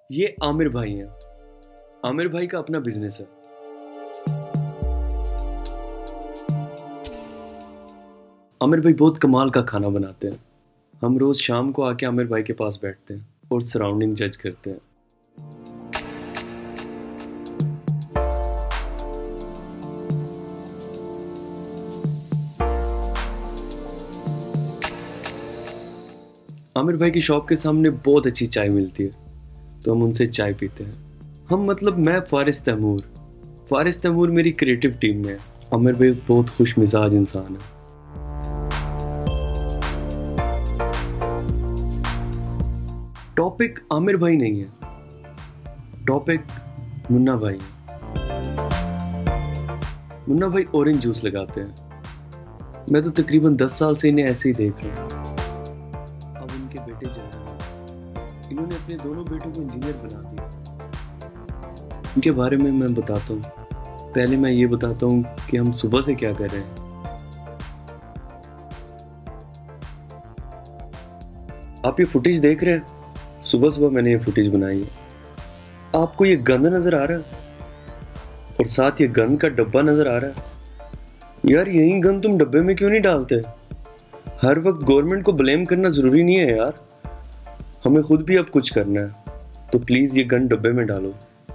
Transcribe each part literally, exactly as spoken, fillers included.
ये आमिर भाई हैं। आमिर भाई का अपना बिजनेस है। आमिर भाई बहुत कमाल का खाना बनाते हैं। हम रोज शाम को आके आमिर भाई के पास बैठते हैं और सराउंडिंग जज करते हैं। आमिर भाई की शॉप के सामने बहुत अच्छी चाय मिलती है, तो हम उनसे चाय पीते हैं। हम मतलब मैं फारिस तैमूर फारिस तैमूर मेरी क्रिएटिव टीम में है। आमिर भाई बहुत खुश मिजाज इंसान है। टॉपिक आमिर भाई नहीं है, टॉपिक मुन्ना भाई है। मुन्ना भाई ऑरेंज जूस लगाते हैं। मैं तो तकरीबन दस साल से इन्हें ऐसे ही देख रहा हूँ। अब उनके बेटे जा रहे हैं। इन्होंने अपने दोनों बेटों को इंजीनियर बना दिया। उनके बारे में मैं बताता हूँ। पहले मैं ये बताता हूँ कि हम सुबह से क्या कर रहे हैं। आप ये फुटेज देख रहे हैं, सुबह सुबह मैंने ये फुटेज बनाई है। आपको ये गंद नजर आ रहा है और साथ ये गंद का डब्बा नजर आ रहा है। यार यही गंद तुम डब्बे में क्यों नहीं डालते? हर वक्त गवर्नमेंट को ब्लेम करना जरूरी नहीं है यार, हमें खुद भी अब कुछ करना है। तो प्लीज ये गंद डब्बे में डालो।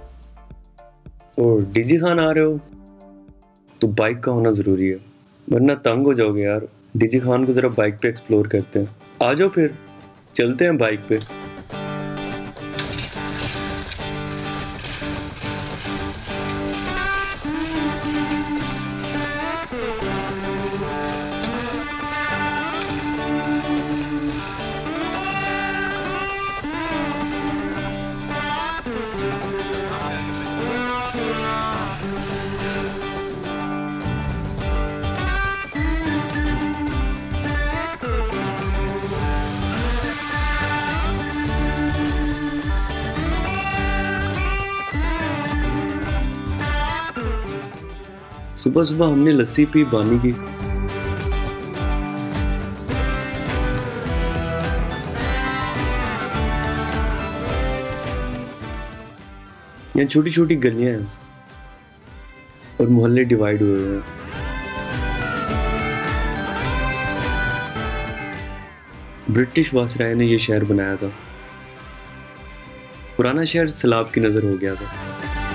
और डीजी खान आ रहे हो तो बाइक का होना जरूरी है, वरना तंग हो जाओगे यार। डीजी खान को जरा बाइक पे एक्सप्लोर करते हैं। आ जाओ फिर चलते हैं बाइक पे। सुबह सुबह हमने लस्सी पी बानी की। यहाँ छोटी छोटी गलियां हैं और मोहल्ले डिवाइड हुए हैं। ब्रिटिश वायसराय ने यह शहर बनाया था। पुराना शहर सैलाब की नजर हो गया था।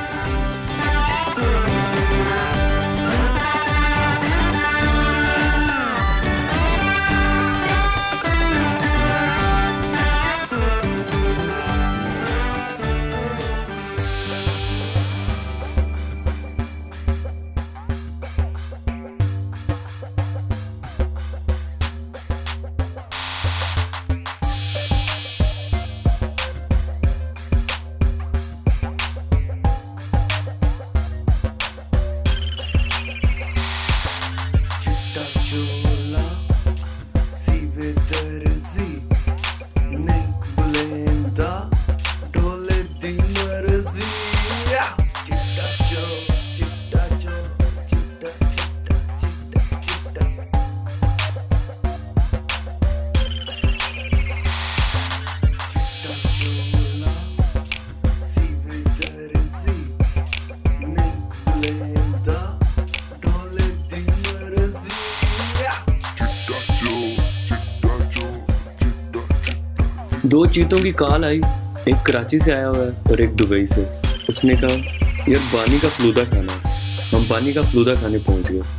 दो चीतों की कॉल आई, एक कराची से आया हुआ है और एक दुबई से। उसने कहा यार बानी का फलूदा खाना है। हम बानी का फलूदा खाने पहुंच गए।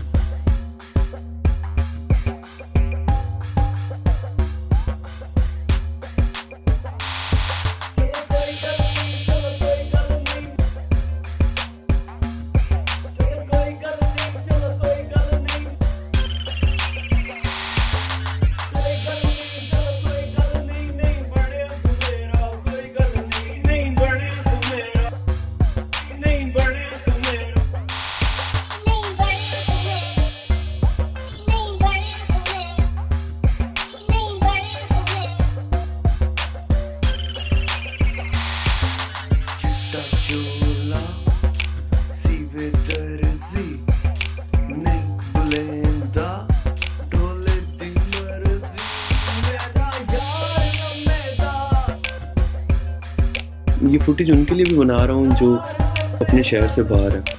ये फुटेज उनके लिए भी बना रहा हूँ जो अपने शहर से बाहर है।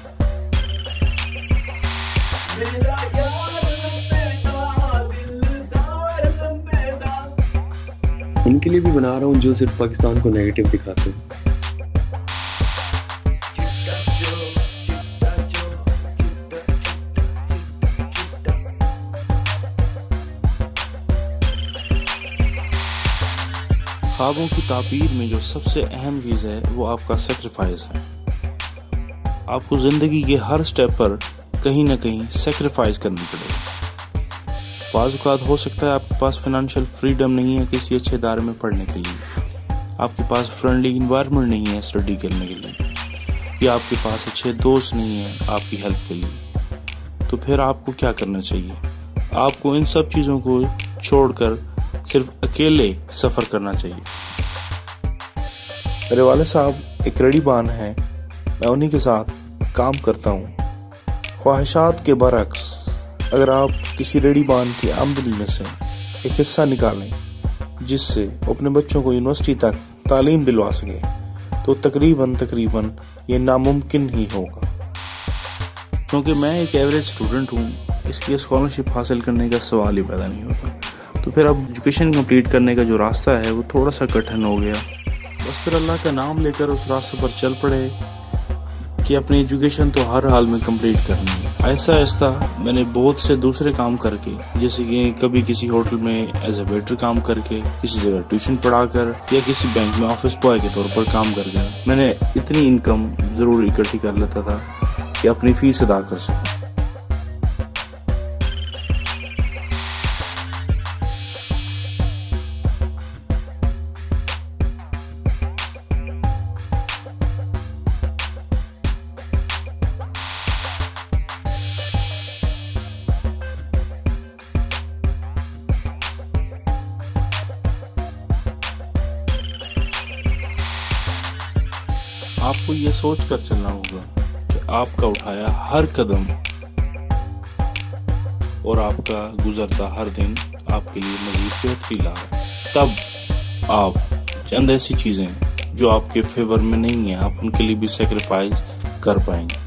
उनके लिए भी बना रहा हूँ जो सिर्फ पाकिस्तान को नेगेटिव दिखाते हैं। ख्वाबों की ताबीर में जो सबसे अहम चीज़ है वो आपका सेक्रीफाइस है। आपको ज़िंदगी के हर स्टेप पर कहीं ना कहीं सेक्रीफाइस करनी पड़ेगी। बाज़ औक़ात हो सकता है आपके पास फाइनेंशियल फ्रीडम नहीं है किसी अच्छे इदारे में पढ़ने के लिए, आपके पास फ्रेंडली इन्वायरमेंट नहीं है स्टडी करने के लिए, या आपके पास अच्छे दोस्त नहीं हैं आपकी हेल्प के लिए। तो फिर आपको क्या करना चाहिए? आपको इन सब चीज़ों को छोड़कर सिर्फ अकेले सफ़र करना चाहिए। मेरे वाले साहब एक रेडी बान है, मैं उन्हीं के साथ काम करता हूँ। ख्वाहिशात के बरक्स अगर आप किसी रेडी बान की आमदनी में से एक हिस्सा निकालें जिससे अपने बच्चों को यूनिवर्सिटी तक तालीम दिलवा सके, तो तकरीबन तकरीबन ये नामुमकिन ही होगा। क्योंकि मैं एक एवरेज स्टूडेंट हूँ, इसलिए स्कॉलरशिप हासिल करने का सवाल ही पैदा नहीं होता। तो फिर अब एजुकेशन कंप्लीट करने का जो रास्ता है वो थोड़ा सा कठिन हो गया। बस फिर अल्लाह का नाम लेकर उस रास्ते पर चल पड़े कि अपनी एजुकेशन तो हर हाल में कंप्लीट करनी है। ऐसा ऐसा मैंने बहुत से दूसरे काम करके, जैसे कि कभी किसी होटल में एज ए वेटर काम करके, किसी जगह ट्यूशन पढ़ाकर, या किसी बैंक में ऑफिस बॉय के तौर पर काम करके मैंने इतनी इनकम ज़रूर इकट्ठी कर लेता था कि अपनी फीस अदा कर सकूं। आपको ये सोच कर चलना होगा कि आपका उठाया हर कदम और आपका गुजरता हर दिन आपके लिए मज़ीद बेहतरी ला। तब आप चंद ऐसी चीज़ें जो आपके फेवर में नहीं है, आप उनके लिए भी सेक्रीफाइस कर पाएंगे।